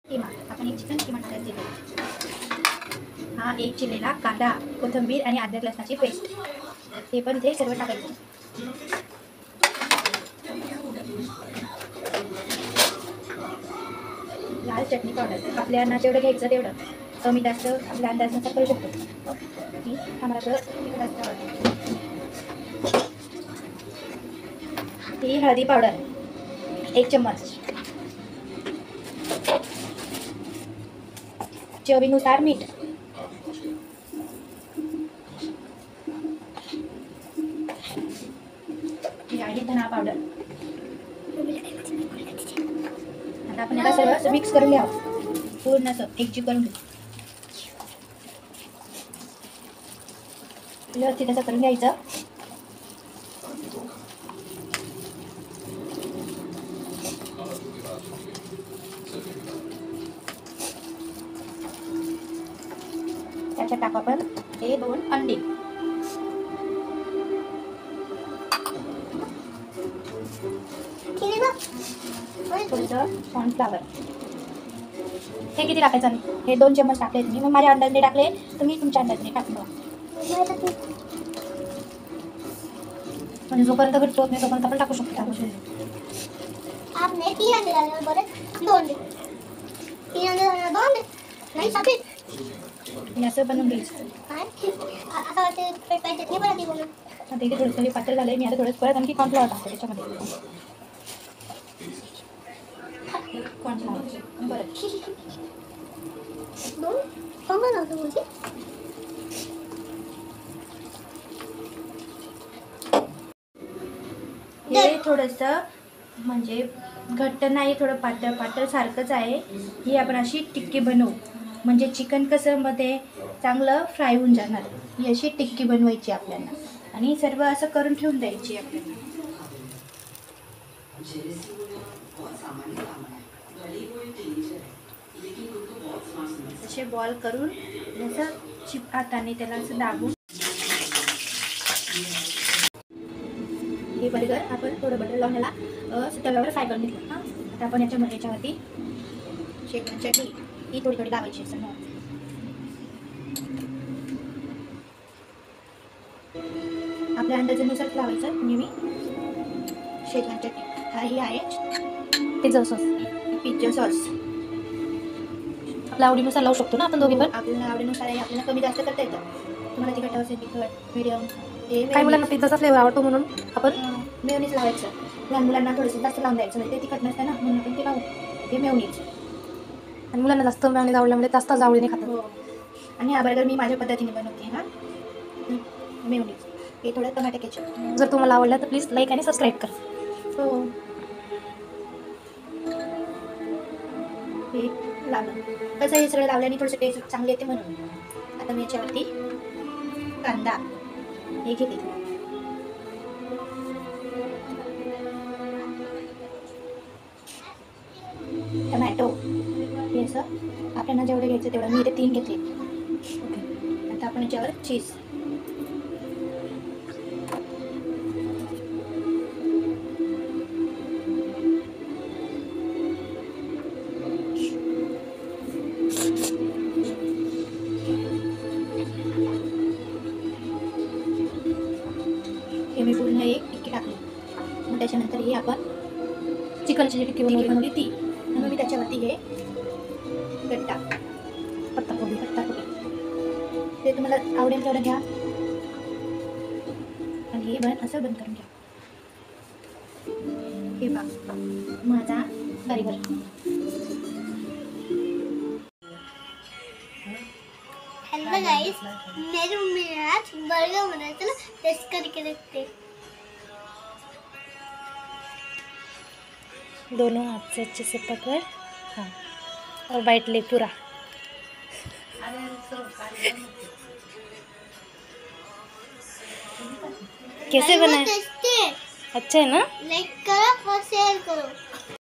किमा आपण एक चिकन किमा टाकायचे. हा एक चिरलेला कांदा, कोथिंबीर आणि अद्रक लसणाची पेस्ट हे पण इथे सर्व टाकायचं. लाल चटणी पावडर आपल्याला जेवढं घ्यायचं तेवढं, कमी जास्त आपल्या अंदाजानुसार करू शकतो. आम्हाला तर जास्त आवडतं. ही हळदी पावडर 1 चम्मच, चवीनुसार मीठ, ही आहे धना पावडर. आता आपण याला सर्व मिक्स करून घ्यावं, पूर्ण असं एकजीव करून घेऊ. व्यवस्थित असं करून घ्यायचं. त्याच्यात टाकू आपण हे 2 अंडे. थोडंसं कॉर्नफ्लावर. हे किती टाकायचं? हे 2 चम्मच टाकले तुम्ही. मग माझ्या अंदाजाने टाकले, तुम्ही तुमच्या अंदाजाने टाकलं. म्हणजे जोपर्यंत घट्ट होत नाही तोपर्यंत आपण टाकू शकतो. आपने 3 अंडे डालने बोले 2 अंडे, 3 अंडे डालने 2 अंडे नहीं सफेद असं बनवून घ्यायचं. आता वाटते पाहिजे नाही बनवते बोलून. आता इथे थोडंसं हे पातळ झालंय. मी आता थोडंसं परत आणखी कॉर्नफ्लॉवर टाकतो त्याच्यामध्ये. कॉर्नफ्लॉवर बरं 2 कम बनवतो बोलते. हे थोडंसं म्हणजे घट्ट नाही, थोडं पातळ पातळ सारखंच आहे. ही आपण अशी टिक्की बनवू, म्हणजे चिकन कसं मध्ये चांगलं फ्राय होऊन जाणार. ही अशी टिक्की बनवायची आपल्याला आणि सर्व असं करून ठेवून द्यायची आपल्याला. असे बॉल करून असं हाताने त्याला असं दाबून. हे बर्गर आपण थोडं बटर लावून याला तव्यावर फ्राय करून घेतलं. हां, आता आपण याच्यावरती शेकन चटणी ही थोडी थोडी लावायची असं. आपल्या अंदाजानुसार लावायचं. म्हणजे मी शेकन चटणी ही आहे. पिझ्झा सॉस आपल्या आवडीनुसार लावू शकतो ना आपण दोघी पण. आपल्याला आवडीनुसार आहे, आपल्याला कमी जास्त करता येतं. तुम्हाला तिखट असेल तिखट, मीडियम. काही मुलांना पिझ्झाचा फ्लेवर आवडतो म्हणून आपण मेयोनीज लावायचं. लहान मुलांना थोडंसं जास्त लावून द्यायचं, म्हणजे ते तिखट नसतं ना म्हणून आपण ते लावू. हे मेयोनीज. आणि मुलांना जास्त मेयोनीज आवडल्यामुळे जास्त आवडीने खातात. हो. आणि हा बर्गर मी माझ्या पद्धतीने बनवते. हां, मेयोनीज हे थोडं टोमॅटो केचप. जर तुम्हाला आवडलं तर प्लीज लाईक आणि सबस्क्राईब करा. हो, हे लावलं कसं हे सगळं लावल्याने थोडंसं टेस्ट चांगली येते म्हणून. आता मी याच्यावरती कांदा हे घेते, टमॅटो हे असं आपल्याला जेवढं घ्यायचं तेवढं. मी इथे 3 घेतले. ओके, आता आपण याच्यावर चीज. हे मी पूर्ण एक टिक्की टाकली. मग त्याच्यानंतर ही आपण चिकनची जी टिक्की बनवली ती. मग मी त्याच्यावरती हे गट्टा पत्ताकोबी ते तुम्हाला आवडेल तेवढं घ्या. आणि हे असं बंद करून घ्या. हे बघा माझा बर्गर. हेलो गाइस, मेरे मम्मी ने आज बर्गर बनाया, चलो टेस्ट करके देखते. दोनों हाथ से अच्छे से पकड़. हाँ, और बाइट ले पूरा. कैसे बना है? टेस्टी है. अच्छा है ना? लाइक करो और शेयर करो.